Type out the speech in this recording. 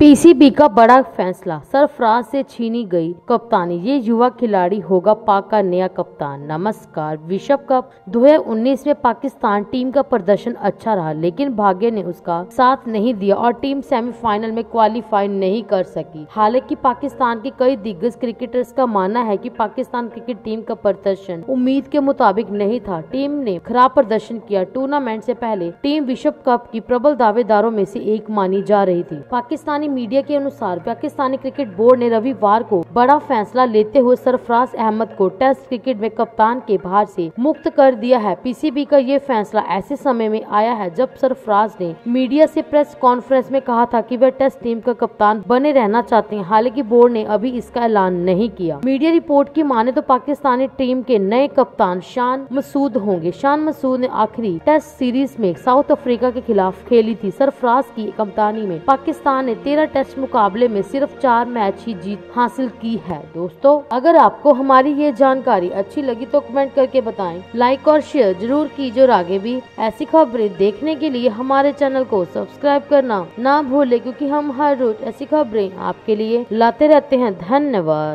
PCB का बड़ा फैसला, सरफराज से छीनी गई कप्तानी, ये युवा खिलाड़ी होगा पाक का नया कप्तान। नमस्कार। विश्व कप 2019 में पाकिस्तान टीम का प्रदर्शन अच्छा रहा, लेकिन भाग्य ने उसका साथ नहीं दिया और टीम सेमीफाइनल में क्वालिफाई नहीं कर सकी। हालांकि पाकिस्तान के कई दिग्गज क्रिकेटर्स का मानना है कि पाकिस्तान क्रिकेट टीम का प्रदर्शन उम्मीद के मुताबिक नहीं था। टीम ने खराब प्रदर्शन किया। टूर्नामेंट से पहले टीम विश्व कप की प्रबल दावेदारों में से एक मानी जा रही थी। पाकिस्तानी मीडिया के अनुसार पाकिस्तानी क्रिकेट बोर्ड ने रविवार को बड़ा फैसला लेते हुए सरफराज अहमद को टेस्ट क्रिकेट में कप्तान के भार से मुक्त कर दिया है। पीसीबी का ये फैसला ऐसे समय में आया है जब सरफराज ने मीडिया से प्रेस कॉन्फ्रेंस में कहा था कि वह टेस्ट टीम का कप्तान बने रहना चाहते हैं। हालांकि बोर्ड ने अभी इसका ऐलान नहीं किया। मीडिया रिपोर्ट की माने तो पाकिस्तानी टीम के नए कप्तान शान मसूद होंगे। शान मसूद ने आखिरी टेस्ट सीरीज में साउथ अफ्रीका के खिलाफ खेली थी। सरफराज की कप्तानी में पाकिस्तान ने 13 टेस्ट मुकाबले में सिर्फ 4 मैच ही जीत हासिल की है। दोस्तों, अगर आपको हमारी ये जानकारी अच्छी लगी तो कमेंट करके बताएं, लाइक और शेयर जरूर कीजिए और आगे भी ऐसी खबरें देखने के लिए हमारे चैनल को सब्सक्राइब करना ना भूलें, क्योंकि हम हर रोज ऐसी खबरें आपके लिए लाते रहते हैं। धन्यवाद।